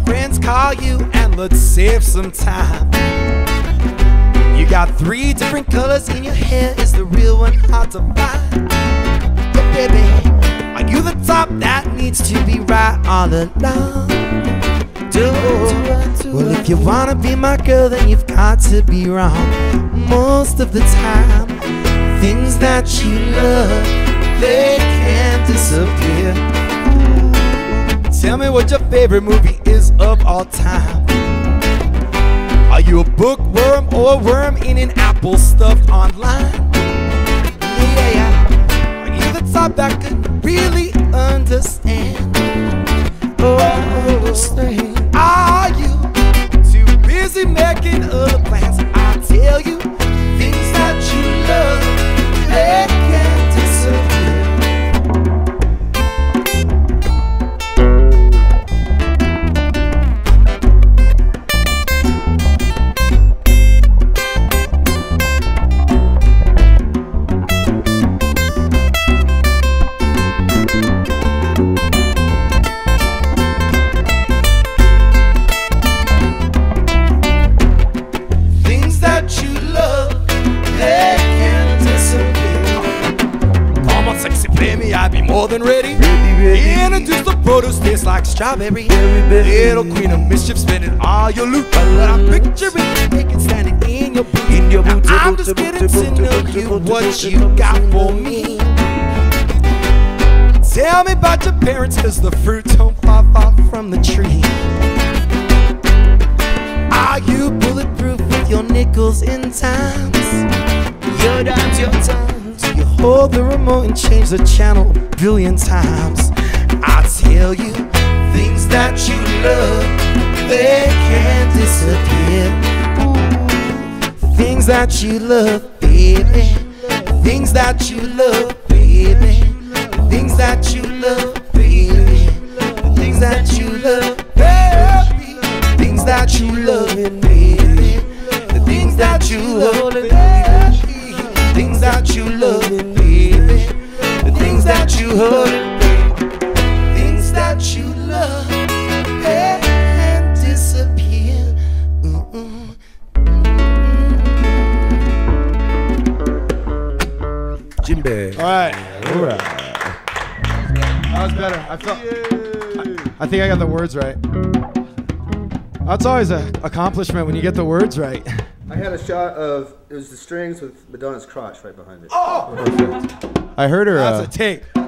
friends call you and let's save some time. You got 3 different colors in your hair, is the real one hard to find? Yeah, baby, are you the top that needs to be right all along? Well, if you wanna be my girl, then you've got to be wrong most of the time. Things that you love, they can't disappear. Tell me what your favorite movie is of all time. Are you a bookworm or a worm in an apple stuffed online? Yeah. Are you the type that could really understand? Oh, understand. Are you too busy making other plans? I tell you, things that you love, they can't disappear. I'd be more than ready. Introduce the produce, tastes like strawberry. Little queen of mischief, spending all your loot. But I'm picturing you naked, standing in your boot. Now I'm just getting to know you, what you got for me. Tell me about your parents, cause the fruit don't fall far from the tree. Are you bulletproof with your nickels in times? Your dimes, your times. You hold the remote and change the channel a billion times. I tell you, things that you love, they can't disappear. Things that you love, baby. Things that you love, baby. Things that you love, baby. Things that you love, baby. Things that you love, baby. The things that you love, baby. Things that you love, baby. The things that you love, things that you love, and disappear. Jimbe. All right. That was better. I think I got the words right. That's always an accomplishment when you get the words right. I had a shot of, it was the strings with Madonna's crotch right behind it. Oh! Perfect. I heard her. That's a tape.